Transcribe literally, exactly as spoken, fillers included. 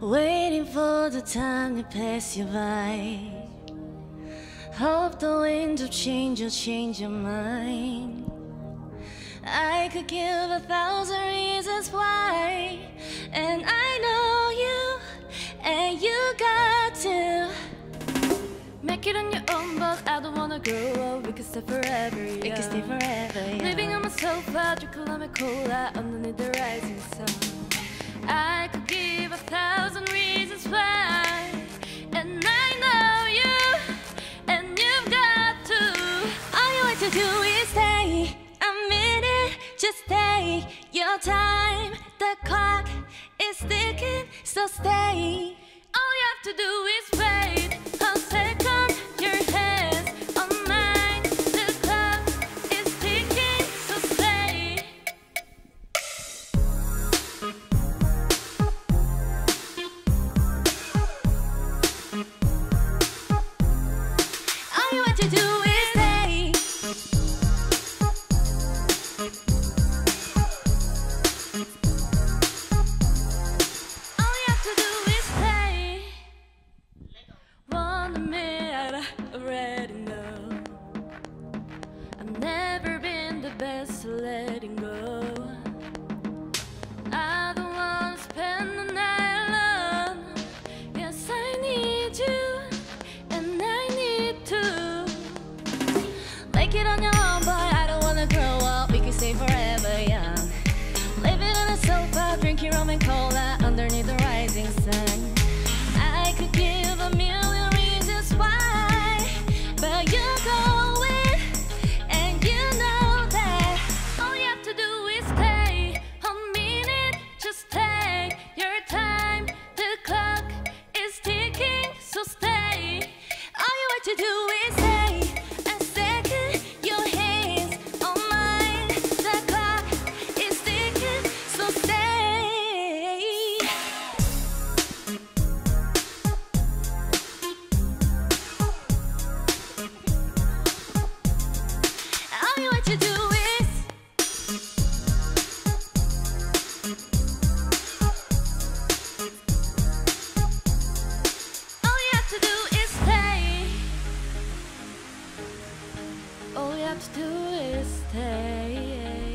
waiting for the time to pass you by. Hope the winds of change will change your mind. I could give a thousand reasons why, and I know you, and you got to make it on your own, but I don't wanna grow up. We could stay forever, yeah. We could stay forever, yeah. Living on my sofa, drinking lemon cola underneath the rising sun. I could give a thousand reasons why, and I know you, and you've got to. All you want to do is stay a minute, just take your time. The clock is ticking, so stay. All you have to do is wait a second. Your hands on mine. The clock is ticking, so stay. All you want to do is stay. All you have to do is stay. Wanna admit I already know I've never been the best at letting go. I don't wanna spend the night alone. Yes, I need you, and I need to make it on your own, but I don't wanna grow up. We can stay forever young. Living on a sofa, drinking rum and cola underneath the rising sun. I could give a million reasons why, but you go with, and you know that. All you have to do is stay a minute, just take your time. The clock is ticking, so stay. All you want to do is stay a second. Your hands on mine. The clock is ticking, so stay. All you want to do is All you have to do is stay. All you have to do is stay.